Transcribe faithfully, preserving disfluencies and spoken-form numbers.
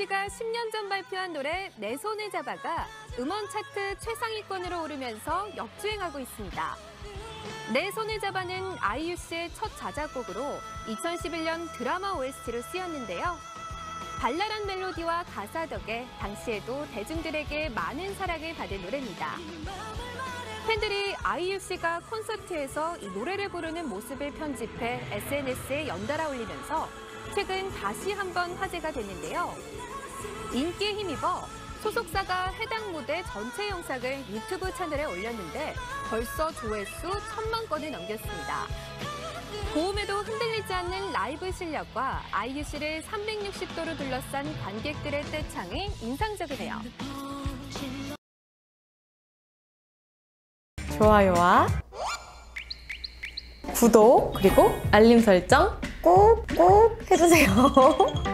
씨가 십 년 전 발표한 노래 내 손을 잡아가 음원 차트 최상위권으로 오르면서 역주행하고 있습니다. 내 손을 잡아는 아이유 씨의 첫 자작곡으로 이천십일 년 드라마 오에스티로 쓰였는데요. 발랄한 멜로디와 가사 덕에 당시에도 대중들에게 많은 사랑을 받은 노래입니다. 팬들이 아이유 씨가 콘서트에서 이 노래를 부르는 모습을 편집해 에스엔에스에 연달아 올리면서 최근 다시 한번 화제가 됐는데요. 인기에 힘입어 소속사가 해당 무대 전체 영상을 유튜브 채널에 올렸는데 벌써 조회수 천만 건을 넘겼습니다. 고음에도 흔들리지 않는 라이브 실력과 아이유 씨를 삼백육십 도로 둘러싼 관객들의 떼창이 인상적이네요. 좋아요와 구독 그리고 알림 설정 꾹꾹 해주세요.